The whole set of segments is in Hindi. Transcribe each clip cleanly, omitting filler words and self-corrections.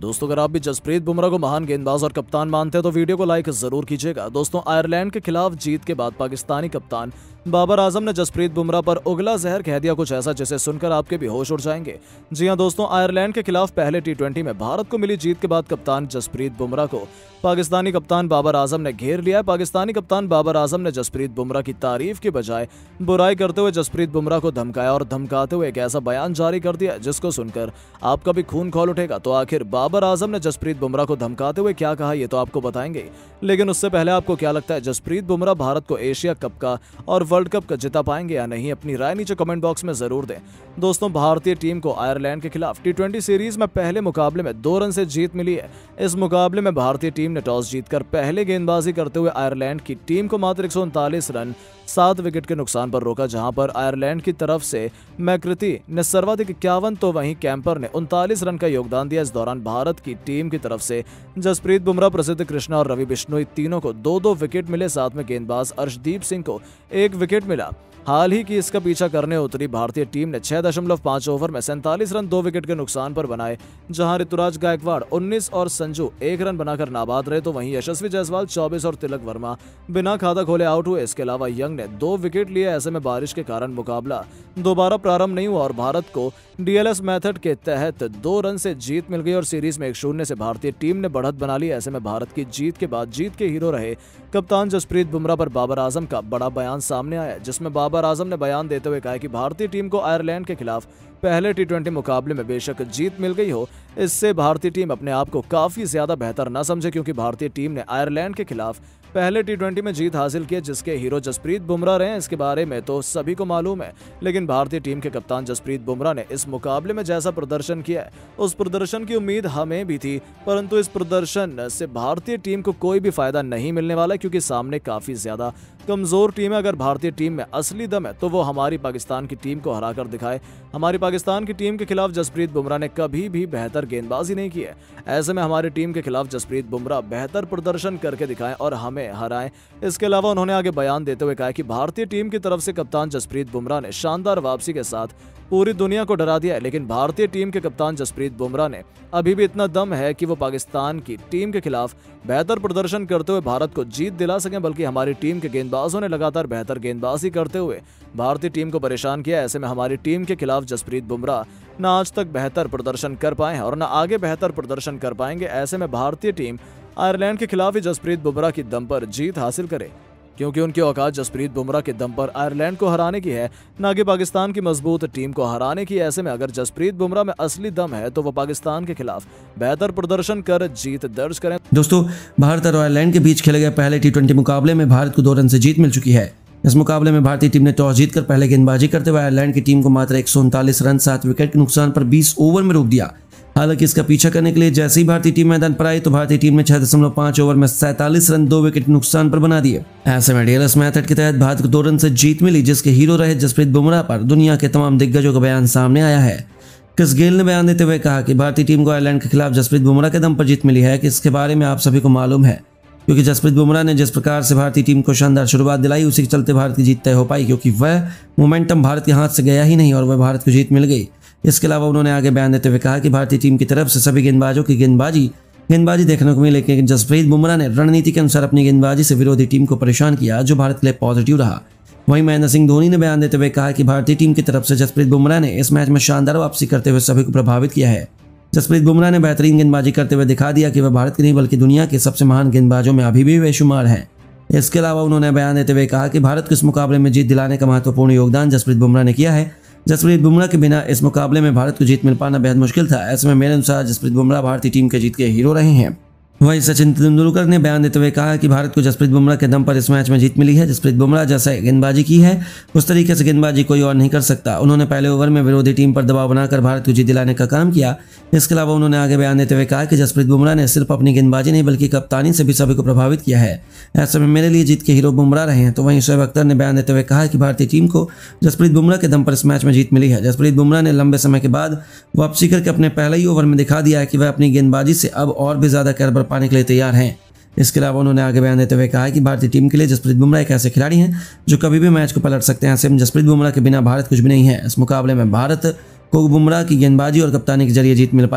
दोस्तों अगर आप भी जसप्रीत बुमराह को महान गेंदबाज और कप्तान मानते हैं तो वीडियो को लाइक जरूर कीजिएगा। दोस्तों आयरलैंड के खिलाफ जीत के बाद पाकिस्तानी कप्तान बाबर आजम ने जसप्रीत बुमराह पर उगला जहर कह दिया कुछ ऐसा जिसे सुनकर आपके भी होश उड़ जाएंगे। जी हां दोस्तों, आयरलैंड के खिलाफ पहले टी20 में भारत को मिली जीत के बाद कप्तान जसप्रीत बुमराह को पाकिस्तानी कप्तान बाबर आजम ने घेर लिया है। पाकिस्तानी कप्तान बाबर आजम ने जसप्रीत बुमराह की तारीफ की बजाय बुराई करते हुए जसप्रीत बुमराह को धमकाया और धमकाते हुए एक ऐसा बयान जारी कर दिया जिसको सुनकर आपका भी खून खौल उठेगा। तो आखिर बाबर आजम ने जसप्रीत बुमराह को धमकाते हुए क्या कहा ये तो आपको बताएंगे, लेकिन उससे पहले आपको क्या लगता है जसप्रीत बुमराह भारत को एशिया कप का और वर्ल्ड कप का जिता पाएंगे या नहीं? अपनी राय नीचे कमेंट बॉक्स में जरूर दें। दोस्तों भारतीय टीम को आयरलैंड के खिलाफ टी20 सीरीज में पहले मुकाबले में 2 रन से जीत मिली है। इस मुकाबले में भारतीय टीम ने टॉस जीतकर पहले गेंदबाजी करते हुए आयरलैंड की टीम को मात्र 139 रन 7 विकेट के नुकसान पर रोका, जहां पर आयरलैंड की तरफ से मैकृति ने सर्वाधिक 51 तो वहीं कैंपर ने 39 रन का योगदान दिया। इस दौरान भारत की टीम की तरफ से जसप्रीत बुमराह, प्रसिद्ध कृष्णा और रवि बिश्नोई तीनों को 2-2 विकेट मिले। साथ में गेंदबाज अर्शदीप सिंह को 1 विकेट मिला। हाल ही की इसका पीछा करने उतरी भारतीय टीम ने 6.5 ओवर में 47 रन 2 विकेट के नुकसान पर बनाए, जहां ऋतुराज गायकवाड़ 19 और संजू 1 रन बनाकर नाबाद रहे। तो वहीं यशस्वी जायसवाल 24 और तिलक वर्मा बिना खाता खोले आउट हुए। इसके अलावा यंग ने 2 विकेट लिए। ऐसे में बारिश के कारण मुकाबला दोबारा प्रारंभ नहीं हुआ और भारत को डीएलएस मेथड के तहत 2 रन से जीत मिल गई और सीरीज में 1-0 से भारतीय टीम ने बढ़त बना ली। ऐसे में भारत की जीत के बाद जीत के हीरो रहे कप्तान जसप्रीत बुमराह पर बाबर आजम का बड़ा बयान सामने आया, जिसमें बाबर आजम ने बयान देते हुए कहा कि भारतीय टीम को आयरलैंड के खिलाफ पहले टी20 मुकाबले में बेशक जीत मिल गई हो, इससे भारतीय टीम अपने आप को काफी ज्यादा बेहतर न समझे, क्योंकि भारतीय टीम ने आयरलैंड के खिलाफ पहले टी20 में जीत हासिल की जिसके हीरो जसप्रीत बुमराह रहे हैं। इसके बारे में तो सभी को मालूम है, लेकिन भारतीय टीम के कप्तान जसप्रीत बुमराह ने इस मुकाबले में जैसा प्रदर्शन किया है उस प्रदर्शन की उम्मीद हमें भी थी, परंतु इस प्रदर्शन से भारतीय टीम को कोई भी फायदा नहीं मिलने वाला, क्योंकि सामने काफी ज्यादा कमजोर टीम है। अगर भारतीय टीम में असली दम है तो वो हमारी पाकिस्तान की टीम को हराकर दिखाए। हमारी पाकिस्तान की टीम के खिलाफ जसप्रीत बुमराह ने कभी भी बेहतर गेंदबाजी नहीं की है। ऐसे में हमारी टीम के खिलाफ जसप्रीत बुमराह बेहतर प्रदर्शन करके दिखाएं और हमें हराएं। इसके अलावा उन्होंने आगे बयान देते हुए कहा कि भारतीय टीम की तरफ से कप्तान जसप्रीत बुमराह ने शानदार वापसी के साथ पूरी दुनिया को डरा दिया है, लेकिन भारतीय टीम के कप्तान जसप्रीत बुमराह ने अभी भी इतना दम है कि वो पाकिस्तान की टीम के खिलाफ बेहतर प्रदर्शन करते हुए भारत को जीत दिला सकें। बल्कि हमारी टीम के गेंदबाजों ने लगातार बेहतर गेंदबाजी करते हुए भारतीय टीम को परेशान किया। ऐसे में हमारी टीम के खिलाफ जसप्रीत बुमराह न आज तक बेहतर प्रदर्शन कर पाए हैं और न आगे बेहतर प्रदर्शन कर पाएंगे। ऐसे में भारतीय टीम आयरलैंड के खिलाफ ही जसप्रीत बुमराह की दम पर जीत हासिल करे, क्योंकि उनकी औकात जसप्रीत बुमराह के दम पर आयरलैंड को हराने की है, न कि पाकिस्तान की मजबूत टीम को हराने की। ऐसे में अगर जसप्रीत बुमराह में असली दम है तो वो पाकिस्तान के खिलाफ बेहतर प्रदर्शन कर जीत दर्ज करें। दोस्तों भारत और आयरलैंड के बीच खेले गए पहले टी20 मुकाबले में भारत को 2 रन से जीत मिल चुकी है। इस मुकाबले में भारतीय टीम ने टॉस जीतकर पहले गेंदबाजी करते हुए आयरलैंड की टीम को मात्र 139 रन 7 विकेट के नुकसान पर 20 ओवर में रोक दिया। हालांकि इसका पीछा करने के लिए जैसे ही भारतीय टीम मैदान पर आई तो भारतीय टीम ने 6.5 ओवर में 47 रन 2 विकेट नुकसान पर बना दिए। ऐसे में डीएलएस मेथड के तहत भारत को 2 रन से जीत मिली, जिसके हीरो रहे जसप्रीत बुमराह पर दुनिया के तमाम दिग्गजों का बयान सामने आया है। क्रिस गेल ने बयान देते हुए कहा कि भारतीय टीम को आयरलैंड के खिलाफ जसप्रीत बुमराह के दम पर जीत मिली है, कि इसके बारे में आप सभी को मालूम है, क्योंकि जसप्रीत बुमराह ने जिस प्रकार से भारतीय टीम को शानदार शुरुआत दिलाई उसी के चलते भारत की जीत तय हो पाई, क्योंकि वह मोमेंटम भारत के हाथ से गया ही नहीं और वह भारत को जीत मिल गई। इसके अलावा उन्होंने आगे बयान देते हुए कहा कि भारतीय टीम की तरफ से सभी गेंदबाजों की गेंदबाजी देखने को मिली, लेकिन जसप्रीत बुमराह ने रणनीति के अनुसार अपनी गेंदबाजी से विरोधी टीम को परेशान किया, जो भारत के लिए पॉजिटिव रहा। वहीं महेंद्र सिंह धोनी ने बयान देते हुए कहा कि भारतीय टीम की तरफ से जसप्रीत बुमराह ने इस मैच में शानदार वापसी करते हुए सभी को प्रभावित किया है। जसप्रीत बुमराह ने बेहतरीन गेंदबाजी करते हुए दिखा दिया कि वह भारत के नहीं बल्कि दुनिया के सबसे महान गेंदबाजों में अभी भी बेशुमार हैं। इसके अलावा उन्होंने बयान देते हुए कहा कि भारत को इस मुकाबले में जीत दिलाने का महत्वपूर्ण योगदान जसप्रीत बुमराह ने किया है। जसप्रीत बुमराह के बिना इस मुकाबले में भारत को जीत मिल पाना बेहद मुश्किल था। ऐसे में मेरे अनुसार जसप्रीत बुमराह भारतीय टीम के जीत के हीरो रहे हैं। वहीं सचिन तेंदुलकर ने बयान देते हुए कहा कि भारत को जसप्रीत बुमराह के दम पर इस मैच में जीत मिली है। जसप्रीत बुमराह जैसे गेंदबाजी की है उस तरीके से गेंदबाजी कोई और नहीं कर सकता। उन्होंने पहले ओवर में विरोधी टीम पर दबाव बनाकर भारत को जीत दिलाने का काम किया। इसके अलावा उन्होंने आगे बयान देते हुए कहा कि जसप्रीत बुमराह ने सिर्फ अपनी गेंदबाजी नहीं बल्कि कप्तानी से भी सभी को प्रभावित किया है। ऐसे में मेरे लिए जीत के हीरो बुमराह रहे हैं। तो वहीं शोएब अख्तर ने बयान देते हुए कहा कि भारतीय टीम को जसप्रीत बुमराह के दम पर इस मैच में जीत मिली है। जसप्रीत बुमराह ने लंबे समय के बाद वापसी करके अपने पहले ही ओवर में दिखा दिया है कि वह अपनी गेंदबाजी से अब और भी ज्यादा कैरबर पाने के लिए तैयार हैं। इसके अलावा उन्होंने आगे बयान देते हुए कहा कि भारतीय टीम के लिए जसप्रीत बुमराह एक ऐसे खिलाड़ी हैं जो कभी भी मैच को पलट सकते हैं। ऐसे में जसप्रीत बुमराह के बिना भारत कुछ भी नहीं है। इस मुकाबले में भारत को बुमराह की गेंदबाजी और कप्तानी के जरिए जीत मिल पाई है।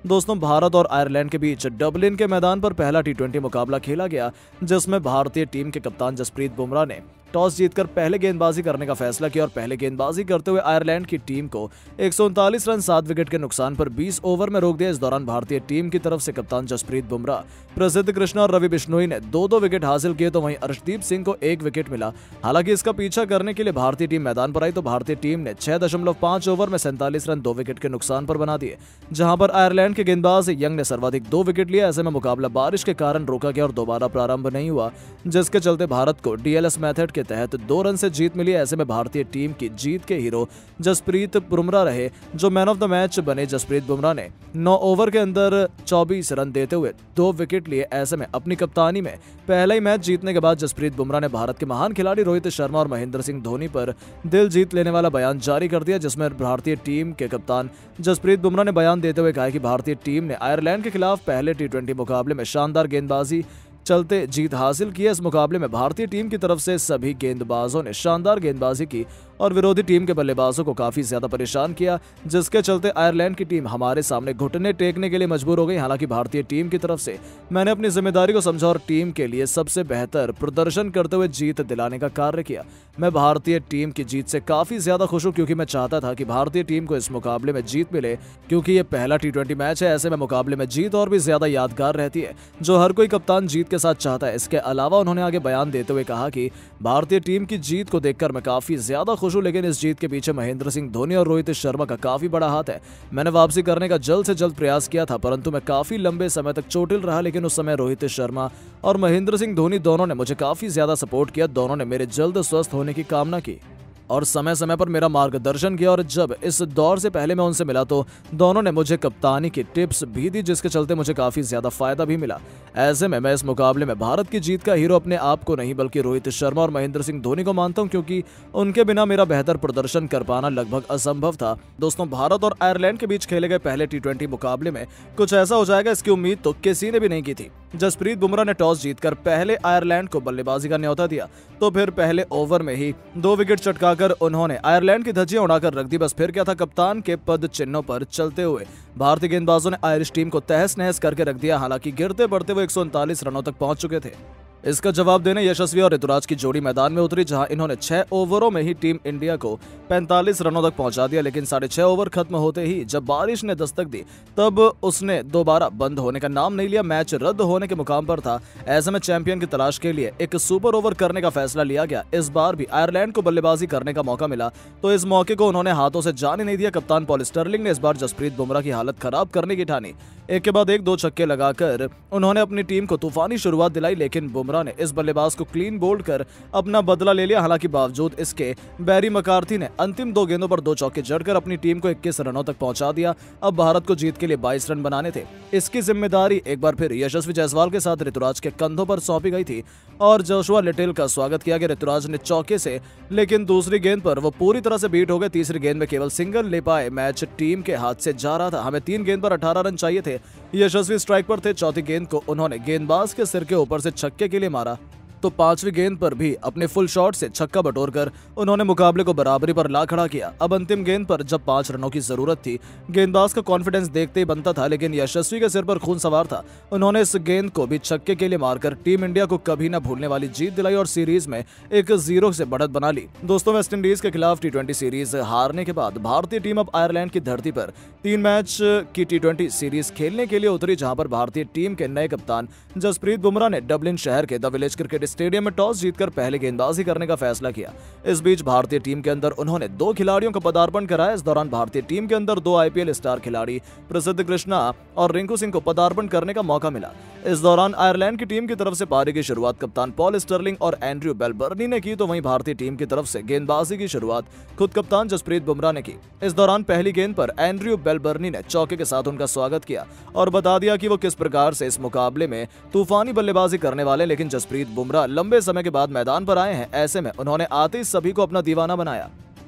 दोस्तों भारत और आयरलैंड के बीच डबलिन के मैदान पर पहला टी20 मुकाबला खेला गया, जिसमें भारतीय टीम के कप्तान जसप्रीत बुमराह ने टॉस जीतकर पहले गेंदबाजी करने का फैसला किया और पहले गेंदबाजी करते हुए आयरलैंड की टीम को 139 रन 7 विकेट के नुकसान पर 20 ओवर में रोक दिया। इस दौरान भारतीय टीम की तरफ से कप्तान जसप्रीत बुमराह, प्रसिद्ध कृष्णा और रवि बिश्नोई ने 2-2 विकेट हासिल किए, तो वहीं अर्शदीप सिंह को 1 विकेट मिला। हालांकि इसका पीछा करने के लिए भारतीय टीम मैदान पर आई तो भारतीय टीम ने 6.5 ओवर में 47 रन 2 विकेट के नुकसान पर बना दिए, जहां पर आयरलैंड के गेंदबाज यंग ने सर्वाधिक 2 विकेट लिए। ऐसे में मुकाबला बारिश के कारण रोका गया और दोबारा प्रारंभ नहीं हुआ, जिसके चलते भारत को डीएलएस मेथड के तहत 2 रन से जीत मिली। ऐसे में भारतीय टीम की जीत के हीरो जसप्रीत बुमराह रहे, जो मैन ऑफ द मैच बने। जसप्रीत बुमराह ने 9 ओवर के अंदर 24 रन देते हुए 2 विकेट लिए। ऐसे में अपनी कप्तानी में पहला ही मैच जीतने के बाद जसप्रीत बुमराह ने भारत के महान खिलाड़ी रोहित शर्मा और महेंद्र सिंह धोनी पर दिल जीत लेने वाला बयान जारी कर दिया, जिसमें भारतीय टीम के कप्तान जसप्रीत बुमराह ने बयान देते हुए कहा कि भारतीय टीम ने आयरलैंड के खिलाफ पहले टी20 मुकाबले में शानदार गेंदबाजी चलते जीत हासिल की है। इस मुकाबले में भारतीय टीम की तरफ से सभी गेंदबाजों ने शानदार गेंदबाजी की और विरोधी टीम के बल्लेबाजों को काफी ज्यादा परेशान किया, जिसके चलते आयरलैंड की टीम हमारे सामने घुटने टेकने के लिए मजबूर हो गई। हालांकि भारतीय टीम की तरफ से मैंने अपनी जिम्मेदारी को समझा और टीम के लिए सबसे बेहतर प्रदर्शन करते हुए जीत दिलाने का कार्य किया। मैं भारतीय टीम की जीत से काफी ज्यादा खुश हूं, क्योंकि मैं चाहता था कि भारतीय टीम को इस मुकाबले में जीत मिले, क्योंकि ये पहला टी20 मैच है। ऐसे में मुकाबले में जीत और भी ज्यादा यादगार रहती है, जो हर कोई कप्तान जीत के साथ चाहता है। इसके अलावा उन्होंने आगे बयान देते हुए कहा कि भारतीय टीम की जीत को देखकर मैं काफी ज्यादा खुश हूं, लेकिन इस जीत के पीछे महेंद्र सिंह धोनी और रोहित शर्मा का काफी बड़ा हाथ है। मैंने वापसी करने का जल्द से जल्द प्रयास किया था, परंतु मैं काफी लंबे समय तक चोटिल रहा, लेकिन उस समय रोहित शर्मा और महेंद्र सिंह धोनी दोनों ने मुझे काफी ज्यादा सपोर्ट किया। दोनों ने मेरे जल्द स्वस्थ होने की कामना की और समय समय पर मेरा मार्गदर्शन किया, और जब इस दौर से पहले मैं उनसे मिला तो दोनों ने मुझे कप्तानी की टिप्स भी दी, जिसके चलते मुझे काफी ज्यादा फायदा भी मिला। ऐसे में मैं इस मुकाबले में भारत की जीत का हीरो अपने आप को नहीं बल्कि रोहित शर्मा और महेंद्र सिंह धोनी को मानता हूं, क्योंकि उनके बिना मेरा बेहतर प्रदर्शन कर पाना लगभग असंभव था। दोस्तों भारत और आयरलैंड के बीच खेले गए पहले टी20 मुकाबले में कुछ ऐसा हो जाएगा, इसकी उम्मीद तो किसी ने भी नहीं की थी। जसप्रीत बुमराह ने टॉस जीतकर पहले आयरलैंड को बल्लेबाजी का न्योता दिया, तो फिर पहले ओवर में ही 2 विकेट चटकाकर उन्होंने आयरलैंड की धज्जियां उड़ाकर रख दी। बस फिर क्या था, कप्तान के पद चिन्हों पर चलते हुए भारतीय गेंदबाजों ने आयरिश टीम को तहस नहस करके रख दिया। हालांकि गिरते बढ़ते वो 139 रनों तक पहुंच चुके थे। इसका जवाब देने यशस्वी और ऋतुराज की जोड़ी मैदान में उतरी, जहां इन्होंने 6 ओवरों में ही टीम इंडिया को 45 रनों तक पहुंचा दिया। लेकिन 6.5 ओवर खत्म होते ही जब बारिश ने दस्तक दी, तब उसने दोबारा बंद होने का नाम नहीं लिया। मैच रद्द होने के मुकाम पर था। ऐसे में चैंपियन की तलाश के लिए एक सुपर ओवर करने का फैसला लिया गया। इस बार भी आयरलैंड को बल्लेबाजी करने का मौका मिला, तो इस मौके को उन्होंने हाथों से जाने नहीं दिया। कप्तान पॉल स्टर्लिंग ने इस बार जसप्रीत बुमराह की हालत खराब करने की ठानी। एक के बाद एक 2 छक्के लगाकर उन्होंने अपनी टीम को तूफानी शुरुआत दिलाई, लेकिन बुमराह ने इस बल्लेबाज को क्लीन बोल्ड कर अपना बदला ले लिया। हालांकि बावजूद इसके बैरी मकार्थी ने अंतिम 2 गेंदों पर 2 चौके जड़कर अपनी टीम को 21 रनों तक पहुंचा दिया। अब भारत को जीत के लिए 22 रन बनाने थे। इसकी जिम्मेदारी एक बार फिर यशस्वी जायसवाल के साथ ऋतुराज के कंधों पर सौंपी गई थी और जोशुआ लिटिल का स्वागत किया गया ऋतुराज ने चौके से, लेकिन दूसरी गेंद पर वो पूरी तरह से बीट हो गए। तीसरी गेंद में केवल सिंगल ले पाए। मैच टीम के हाथ से जा रहा था। हमें 3 गेंद पर 18 रन चाहिए थे। यशस्वी स्ट्राइक पर थे। चौथी गेंद को उन्होंने गेंदबाज के सिर के ऊपर से छक्के के लिए मारा, तो 5वीं गेंद पर भी अपने फुल शॉट से छक्का बटोरकर उन्होंने मुकाबले को बराबरी पर ला खड़ा किया। अब अंतिम गेंद पर जब 5 रनों की जरूरत थी, गेंदबाज का कॉन्फिडेंस देखते ही बनता था, लेकिन यशस्वी के सिर पर खून सवार था। उन्होंने इस गेंद को भी छक्के के लिए मारकर टीम इंडिया को कभी न भूलने वाली जीत दिलाई और सीरीज में 1-0 से बढ़त बना ली। दोस्तों वेस्टइंडीज के खिलाफ टी20 सीरीज हारने के बाद भारतीय टीम अब आयरलैंड की धरती पर 3 मैच की टी20 सीरीज खेलने के लिए उतरी, जहां पर भारतीय टीम के नए कप्तान जसप्रीत बुमराह ने डबलिन शहर के द विलेज क्रिकेट स्टेडियम में टॉस जीतकर पहले गेंदबाजी करने का फैसला किया। इस बीच भारतीय टीम के अंदर उन्होंने 2 खिलाड़ियों का पदार्पण कराया। इस दौरान भारतीय टीम के अंदर 2 आईपीएल स्टार खिलाड़ी प्रसिद्ध कृष्णा और रिंकू सिंह को पदार्पण करने का मौका मिला। इस दौरान आयरलैंड की टीम की तरफ से पारी की शुरुआत कप्तान पॉल स्टर्लिंग और एंड्रयू बेलबर्नी ने की, तो वहीं भारतीय टीम की तरफ से गेंदबाजी की शुरुआत खुद कप्तान जसप्रीत बुमराह ने की। इस दौरान पहली गेंद पर एंड्रयू बेलबर्नी ने चौके के साथ उनका स्वागत किया और बता दिया कि वो किस प्रकार से इस मुकाबले में तूफानी बल्लेबाजी करने वाले। लेकिन जसप्रीत बुमराह लंबे समय के बाद मैदान पर आए हैं। ऐसे में उन्होंने आते ही सभी को अपना दीवाना बनाया।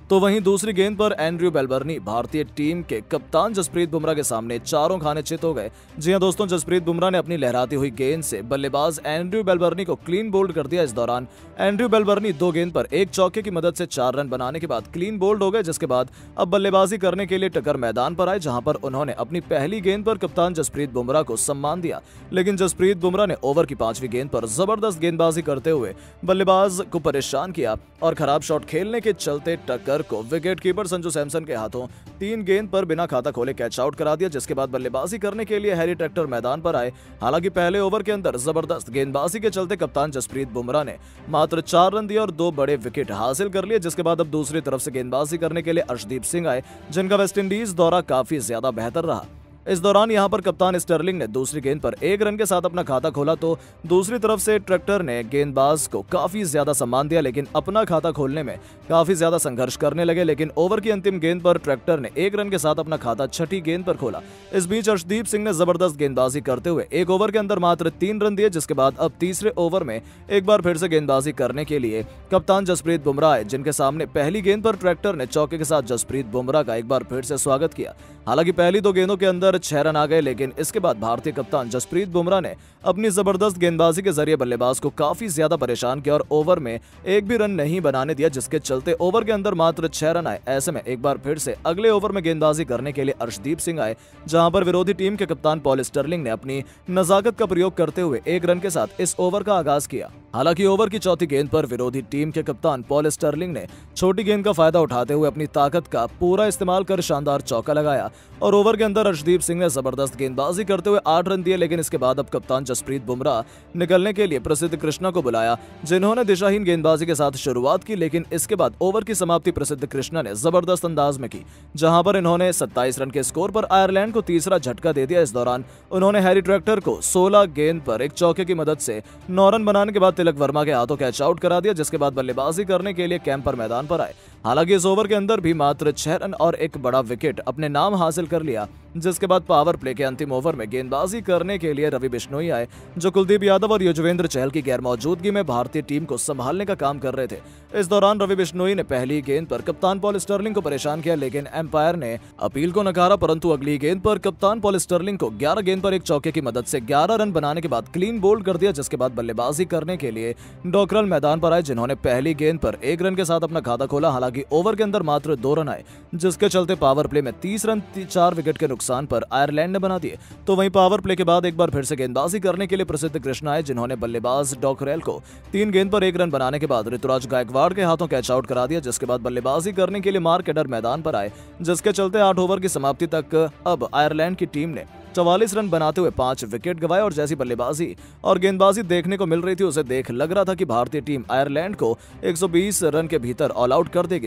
तो वहीं दूसरी गेंद पर एंड्रयू बेलबर्नी भारतीय टीम के कप्तान जसप्रीत बुमराह के सामने चारों खाने चित हो गए। जी हां दोस्तों, जसप्रीत बुमराह ने अपनी लहराती हुई गेंद से बल्लेबाज एंड्रयू बेलबर्नी को क्लीन बोल्ड कर दिया। इस दौरान एंड्रयू बेलबर्नी 2 गेंद पर 1 चौके की मदद से 4 रन बनाने के बाद क्लीन बोल्ड हो गए, जिसके बाद अब बल्लेबाजी करने के लिए टक्कर मैदान पर आए, जहां पर उन्होंने अपनी पहली गेंद पर कप्तान जसप्रीत बुमराह को सम्मान दिया। लेकिन जसप्रीत बुमराह ने ओवर की 5वीं गेंद पर जबरदस्त गेंदबाजी करते हुए बल्लेबाज को परेशान किया और खराब शॉट खेलने के चलते टक्कर को विकेट कीपर संजू सैमसन के हाथों 3 गेंद पर बिना खाता खोले कैच आउट करा दिया, जिसके बाद बल्लेबाजी करने के लिए हैरी ट्रैक्टर मैदान पर आए। हालांकि पहले ओवर के अंदर जबरदस्त गेंदबाजी के चलते कप्तान जसप्रीत बुमराह ने मात्र 4 रन दिए और 2 बड़े विकेट हासिल कर लिए, जिसके बाद अब दूसरी तरफ से गेंदबाजी करने के लिए अर्शदीप सिंह आए, जिनका वेस्टइंडीज दौरा काफी ज्यादा बेहतर रहा। इस दौरान यहां पर कप्तान स्टर्लिंग ने दूसरी गेंद पर 1 रन के साथ अपना खाता खोला, तो दूसरी तरफ से ट्रैक्टर ने गेंदबाज को काफी ज्यादा सम्मान दिया, लेकिन अपना खाता खोलने में काफी ज्यादा संघर्ष करने लगे। लेकिन ओवर की अंतिम गेंद पर ट्रैक्टर ने 1 रन के साथ अपना खाता 6ठी गेंद पर खोला। इस बीच अर्शदीप सिंह ने जबरदस्त गेंदबाजी करते हुए 1 ओवर के अंदर मात्र 3 रन दिए, जिसके बाद अब तीसरे ओवर में एक बार फिर से गेंदबाजी करने के लिए कप्तान जसप्रीत बुमराह आए, जिनके सामने पहली गेंद पर ट्रैक्टर ने चौके के साथ जसप्रीत बुमराह का एक बार फिर से स्वागत किया। हालांकि पहली 2 गेंदों के अंदर 6 रन आ गए, लेकिन इसके बाद भारतीय कप्तान जसप्रीत बुमराह ने अपनी जबरदस्त गेंदबाजी के जरिए बल्लेबाज को काफी ज्यादा परेशान किया और ओवर में एक भी रन नहीं बनाने दिया, जिसके चलते ओवर के अंदर मात्र 6 रन आए। ऐसे में एक बार फिर से अगले ओवर में गेंदबाजी करने के लिए अर्शदीप सिंह आए, जहां पर विरोधी टीम के कप्तान पॉल स्टर्लिंग ने अपनी नजाकत का प्रयोग करते हुए 1 रन के साथ इस ओवर का आगाज किया। हालांकि ओवर की 4थी गेंद पर विरोधी टीम के कप्तान पॉल स्टर्लिंग ने छोटी गेंद का फायदा उठाते हुए अपनी ताकत का पूरा इस्तेमाल कर शानदार चौका लगाया और ओवर के अंदर अर्शदीप सिंह ने जबरदस्त गेंदबाजी करते हुए 8 रन दिए। लेकिन इसके बाद अब कप्तान जसप्रीत बुमराह निकलने के लिए प्रसिद्ध कृष्णा को बुलाया, जिन्होंने दिशाहीन गेंदबाजी के साथ शुरुआत की। लेकिन इसके बाद ओवर की समाप्ति प्रसिद्ध कृष्णा ने जबरदस्त अंदाज में की, जहां पर इन्होंने 27 रन के स्कोर पर आयरलैंड को तीसरा झटका दे दिया। इस दौरान उन्होंने हैरी ट्रैक्टर को 16 गेंद पर एक चौके की मदद से 9 रन बनाने के बाद तिलक वर्मा के हाथों कैच आउट करा दिया, जिसके बाद बल्लेबाजी करने के लिए कैंपर मैदान पर आए। हालांकि इस ओवर के अंदर भी मात्र 6 रन और एक बड़ा विकेट अपने नाम हासिल कर लिया, जिसके बाद पावर प्ले के अंतिम ओवर में गेंदबाजी करने के लिए रवि बिश्नोई आए, जो कुलदीप यादव और युजवेंद्र चहल की गैर मौजूदगी में भारतीय टीम को संभालने का काम कर रहे थे। इस दौरान रवि बिश्नोई ने पहली गेंद पर कप्तान पॉल स्टर्लिंग को परेशान किया, लेकिन एम्पायर ने अपील को नकारा, परंतु अगली गेंद पर कप्तान पॉल स्टर्लिंग को 11 गेंद पर एक चौके की मदद से 11 रन बनाने के बाद क्लीन बोल्ड कर दिया, जिसके बाद बल्लेबाजी करने के लिए डॉकरल मैदान पर आए, जिन्होंने पहली गेंद पर 1 रन के साथ अपना खाता खोला। हालांकि ओवर के अंदर मात्र 2 रन आए, जिसके चलते पावर प्ले में 30 रन 4 विकेट के नुकसान पर आयरलैंड ने बना दिए। तो वहीं पावर प्ले के बाद एक बार फिर से गेंदबाजी करने के लिए प्रसिद्ध कृष्णा आए, जिन्होंने बल्लेबाज डॉकरेल को 3 गेंद पर 1 रन बनाने के बाद ऋतुराज गायकवाड़ के हाथों कैच आउट करा दिया, जिसके बाद बल्लेबाजी करने के लिए मार्क एडर मैदान पर आए, जिसके चलते 8 ओवर की समाप्ति तक अब आयरलैंड की टीम ने 44 रन बनाते हुए 5 विकेट गंवाए और जैसी बल्लेबाजी और गेंदबाजी देखने को मिल रही थी, उसे देख लग रहा था कि भारतीय टीम आयरलैंड को 120 रन के भीतर ऑल आउट कर देगी।